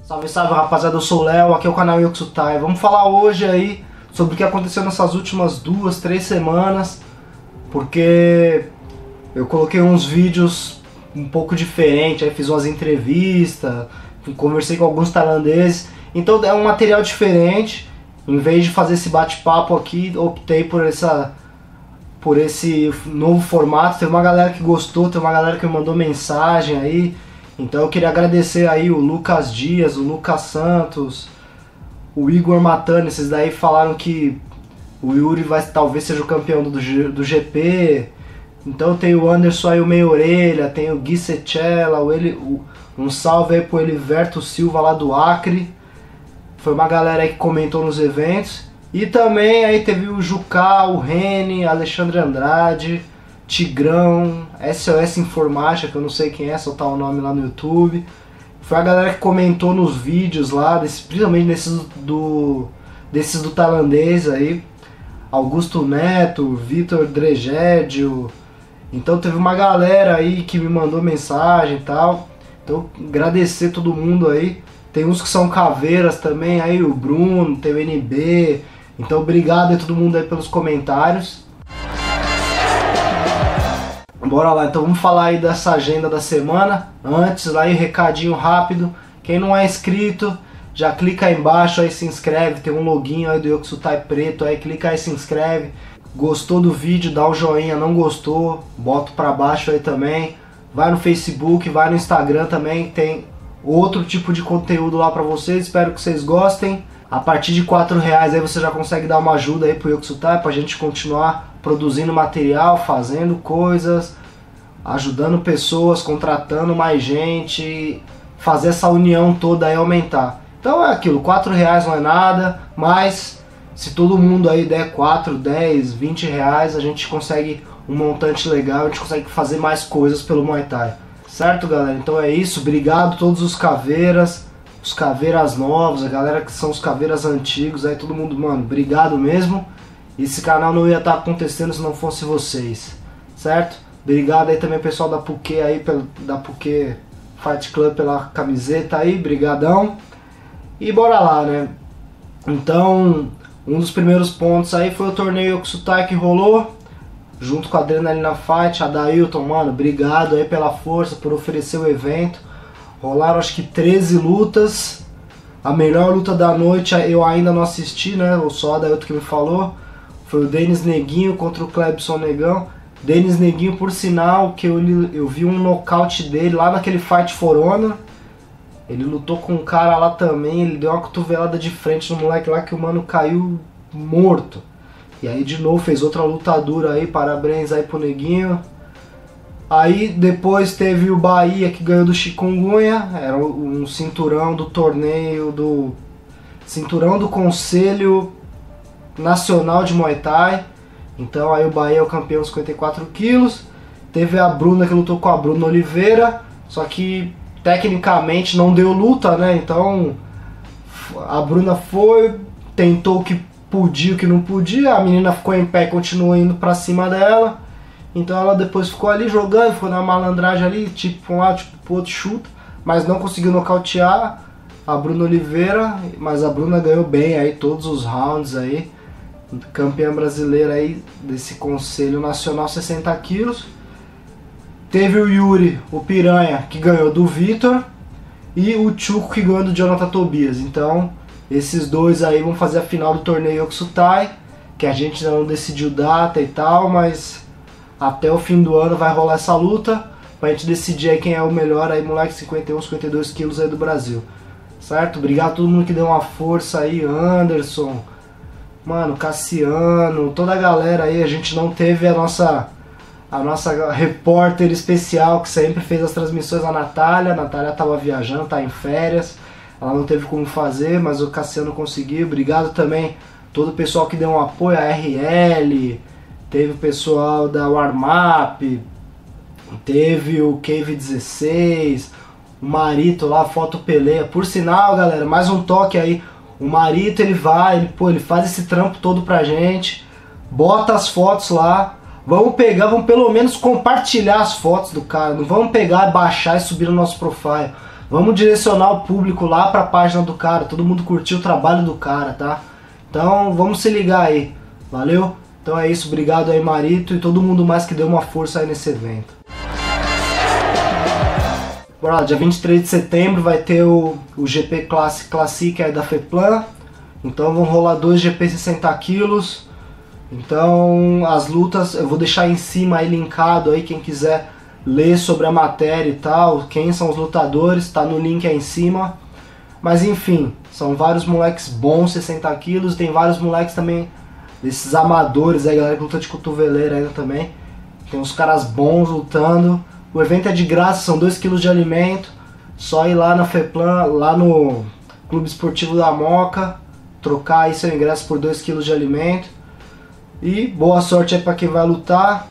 Salve, salve, rapaziada, eu sou o Léo, aqui é o canal Yoksutai. Vamos falar hoje aí sobre o que aconteceu nessas últimas 2, 3 semanas, porque eu coloquei uns vídeos um pouco diferentes, aí fiz umas entrevistas, conversei com alguns tailandeses, então é um material diferente. Em vez de fazer esse bate-papo aqui, optei por esse novo formato. Teve uma galera que gostou, teve uma galera que me mandou mensagem aí. Então eu queria agradecer aí o Lucas Dias, o Lucas Santos, o Igor Matani. Esses daí falaram que o Yuri talvez seja o campeão do GP. Então tem o Anderson aí, o Meia Orelha, tem o Gui Secella, um salve aí pro Eliverto Silva lá do Acre. Foi uma galera aí que comentou nos eventos. E também aí teve o Jucá, o Reni, Alexandre Andrade, Tigrão, SOS Informática, que eu não sei quem é, só tá o nome lá no YouTube. Foi a galera que comentou nos vídeos lá, principalmente desses do tailandês aí. Augusto Neto, Vitor Dregédio. Então teve uma galera aí que me mandou mensagem e tal. Então agradecer todo mundo aí. Tem uns que são caveiras também, aí o Bruno, tem o NB. Então obrigado a todo mundo aí pelos comentários. Bora lá, então vamos falar aí dessa agenda da semana. Antes, lá aí, recadinho rápido. Quem não é inscrito, já clica aí embaixo, aí se inscreve. Tem um loginho aí do Yoksutai preto, aí clica aí e se inscreve. Gostou do vídeo, dá um joinha. Não gostou, bota pra baixo aí também. Vai no Facebook, vai no Instagram também, tem outro tipo de conteúdo lá pra vocês. Espero que vocês gostem. A partir de R$4 aí você já consegue dar uma ajuda aí pro Yoksutai, pra gente continuar produzindo material, fazendo coisas, ajudando pessoas, contratando mais gente, fazer essa união toda aí aumentar. Então é aquilo, R$4 não é nada, mas se todo mundo aí der 4, 10, 20 reais, a gente consegue um montante legal, a gente consegue fazer mais coisas pelo Muay Thai. Certo, galera? Então é isso, obrigado a todos os caveiras, os caveiras novos, a galera que são os caveiras antigos, aí todo mundo, mano, obrigado mesmo. Esse canal não ia estar acontecendo se não fosse vocês, certo? Obrigado aí também pessoal da Puquê aí, da Puquê Fight Club pela camiseta aí, brigadão. E bora lá, né? Então, um dos primeiros pontos aí foi o torneio Yoksutai que rolou, junto com a Adrenalina Fight, a Dailton, mano, obrigado aí pela força, por oferecer o evento. Rolaram acho que 13 lutas, a melhor luta da noite eu ainda não assisti, né? Só a Dailton que me falou. Foi o Denis Neguinho contra o Clebson Negão. Denis Neguinho, por sinal, que eu vi um nocaute dele lá naquele Fight for Honor. Ele lutou com um cara lá também, ele deu uma cotovelada de frente no moleque lá que o mano caiu morto. E aí de novo fez outra luta dura aí, parabéns aí pro Neguinho. Aí depois teve o Bahia que ganhou do Chikungunya, era um cinturão do torneio, cinturão do Conselho Nacional de Muay Thai. Então aí o Bahia é o campeão 54 quilos. Teve a Bruna que lutou com a Bruna Oliveira, só que tecnicamente não deu luta, né? Então a Bruna foi, tentou o que podia, o que não podia. A menina ficou em pé e continuou indo pra cima dela. Então ela depois ficou ali jogando, ficou na malandragem ali, tipo pra um lado, tipo pro outro, chuta, mas não conseguiu nocautear a Bruna Oliveira. Mas a Bruna ganhou bem aí todos os rounds aí. Campeã brasileira aí desse Conselho Nacional 60 quilos. Teve o Yuri, o Piranha, que ganhou do Vitor, e o Chuco que ganhou do Jonathan Tobias. Então esses dois aí vão fazer a final do torneio Yoksutai, que a gente ainda não decidiu data e tal, mas até o fim do ano vai rolar essa luta pra gente decidir aí quem é o melhor aí, moleque 51, 52 quilos aí do Brasil. Certo? Obrigado a todo mundo que deu uma força aí, Anderson, mano, Cassiano, toda a galera aí. A gente não teve a nossa repórter especial que sempre fez as transmissões, a Natália. A Natália tava viajando, tá em férias, ela não teve como fazer, mas o Cassiano conseguiu. Obrigado também todo o pessoal que deu um apoio, a RL, teve o pessoal da Warmap, teve o Cave 16, o Marito lá, Foto Peleia. Por sinal, galera, mais um toque aí. O Marito, ele faz esse trampo todo pra gente, bota as fotos lá. Vamos pelo menos compartilhar as fotos do cara. Não vamos pegar, baixar e subir no nosso profile. Vamos direcionar o público lá pra página do cara, todo mundo curtiu o trabalho do cara, tá? Então vamos se ligar aí, valeu? Então é isso, obrigado aí Marito e todo mundo mais que deu uma força aí nesse evento. Bora lá, dia 23 de setembro vai ter o GP Classic aí da FEPLAN. Então vão rolar 2 GP 60 quilos. Então as lutas eu vou deixar em cima aí linkado aí, quem quiser ler sobre a matéria e tal, quem são os lutadores, tá no link aí em cima. Mas enfim, são vários moleques bons, 60 quilos, tem vários moleques também, desses amadores aí, galera que luta de cotoveleira ainda também. Tem uns caras bons lutando. O evento é de graça, são 2 kg de alimento. Só ir lá na FEPLAN, lá no Clube Esportivo da Moca, trocar aí seu ingresso por 2 kg de alimento. E boa sorte aí pra quem vai lutar.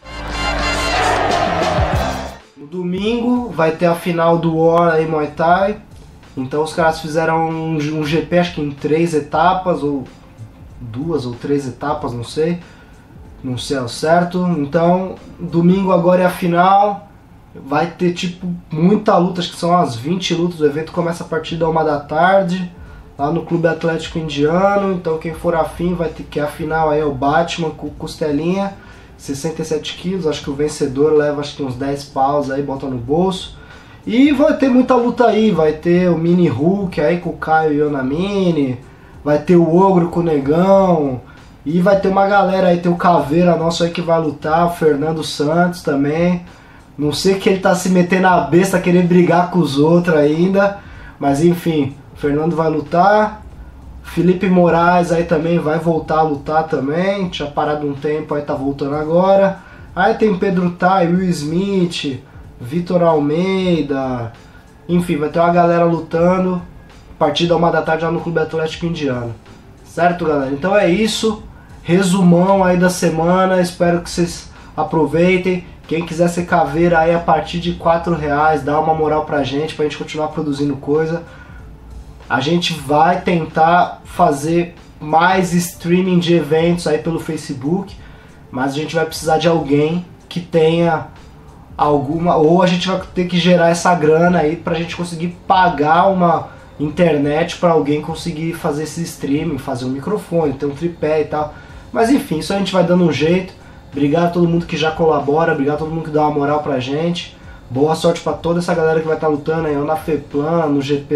No domingo vai ter a final do War aí, Muay Thai. Então os caras fizeram um GP, acho que em 3 etapas, ou 2 ou 3 etapas, não sei ao certo. Então domingo agora é a final. Vai ter tipo muita luta, acho que são umas 20 lutas. O evento começa a partir da 1 da tarde, lá no Clube Atlético Indiano. Então quem for afim vai ter que a final aí é o Batman com costelinha, 67 quilos. Acho que o vencedor leva acho que uns 10 paus aí, bota no bolso. E vai ter muita luta aí, vai ter o Mini Hulk aí com o Caio Yonamine, vai ter o Ogro com o Negão, e vai ter uma galera aí, tem o Caveira nosso aí que vai lutar, o Fernando Santos também. Não sei que ele tá se metendo na besta, querer brigar com os outros ainda, mas enfim, o Fernando vai lutar. Felipe Moraes aí também vai voltar a lutar também, tinha parado um tempo, aí tá voltando agora. Aí tem Pedro Tai, Will Smith, Vitor Almeida, enfim, vai ter uma galera lutando a partir da 1 da tarde lá no Clube Atlético Indiano. Certo, galera? Então é isso, resumão aí da semana, espero que vocês aproveitem. Quem quiser ser caveira aí a partir de R$4, dá uma moral pra gente continuar produzindo coisa. A gente vai tentar fazer mais streaming de eventos aí pelo Facebook, mas a gente vai precisar de alguém que tenha alguma, ou a gente vai ter que gerar essa grana aí pra gente conseguir pagar uma internet pra alguém conseguir fazer esse streaming, fazer um microfone, ter um tripé e tal. Mas enfim, isso a gente vai dando um jeito. Obrigado a todo mundo que já colabora, obrigado a todo mundo que dá uma moral pra gente. Boa sorte pra toda essa galera que vai estar lutando aí, na FEPLAN, no GP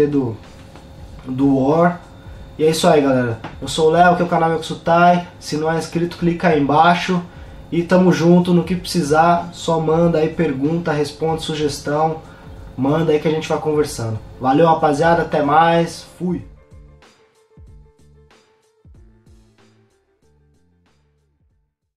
do War. E é isso aí, galera. Eu sou o Léo, que é o canal Yoksutai. Se não é inscrito, clica aí embaixo. E tamo junto, no que precisar, só manda aí pergunta, responde, sugestão. Manda aí que a gente vai conversando. Valeu, rapaziada, até mais. Fui!